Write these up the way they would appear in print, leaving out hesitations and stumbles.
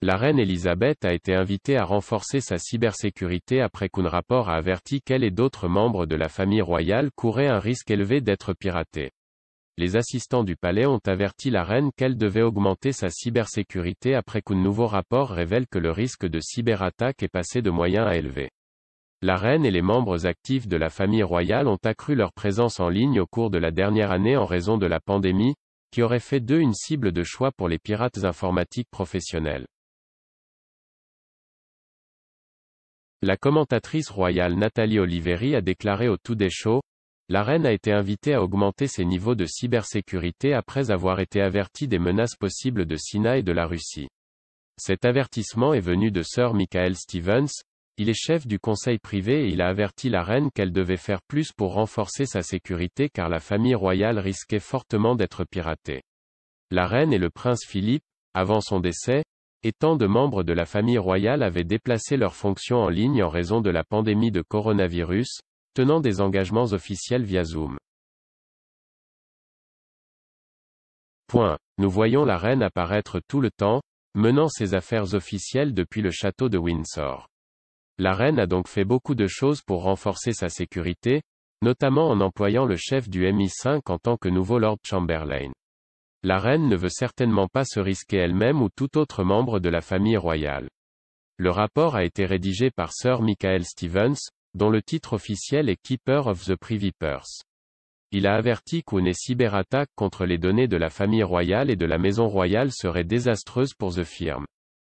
La reine Elisabeth a été invitée à renforcer sa cybersécurité après qu'un rapport a averti qu'elle et d'autres membres de la famille royale couraient un risque élevé d'être piratés. Les assistants du palais ont averti la reine qu'elle devait augmenter sa cybersécurité après qu'un nouveau rapport révèle que le risque de cyberattaque est passé de moyen à élevé. La reine et les membres actifs de la famille royale ont accru leur présence en ligne au cours de la dernière année en raison de la pandémie, qui aurait fait d'eux une cible de choix pour les pirates informatiques professionnels. La commentatrice royale Nathalie Oliveri a déclaré au Today Show: la reine a été invitée à augmenter ses niveaux de cybersécurité après avoir été avertie des menaces possibles de Chine et de la Russie. Cet avertissement est venu de Sir Michael Stevens. Il est chef du conseil privé et il a averti la reine qu'elle devait faire plus pour renforcer sa sécurité car la famille royale risquait fortement d'être piratée. La reine et le prince Philippe, avant son décès, et tant de membres de la famille royale avaient déplacé leurs fonctions en ligne en raison de la pandémie de coronavirus, tenant des engagements officiels via Zoom. Nous voyons la reine apparaître tout le temps, menant ses affaires officielles depuis le château de Windsor. La reine a donc fait beaucoup de choses pour renforcer sa sécurité, notamment en employant le chef du MI5 en tant que nouveau Lord Chamberlain. La reine ne veut certainement pas se risquer elle-même ou tout autre membre de la famille royale. Le rapport a été rédigé par Sir Michael Stevens, dont le titre officiel est Keeper of the Privy Purse. Il a averti qu'une cyberattaque contre les données de la famille royale et de la maison royale serait désastreuse pour the firm.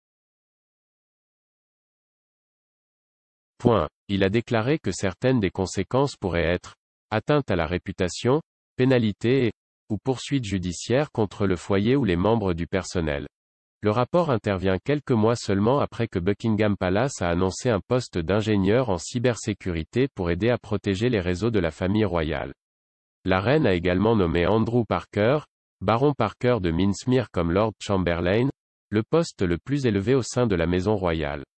Il a déclaré que certaines des conséquences pourraient être atteinte à la réputation, pénalité ou poursuite judiciaire contre le foyer ou les membres du personnel. Le rapport intervient quelques mois seulement après que Buckingham Palace a annoncé un poste d'ingénieur en cybersécurité pour aider à protéger les réseaux de la famille royale. La reine a également nommé Andrew Parker, baron Parker de Minsmere comme Lord Chamberlain, le poste le plus élevé au sein de la maison royale.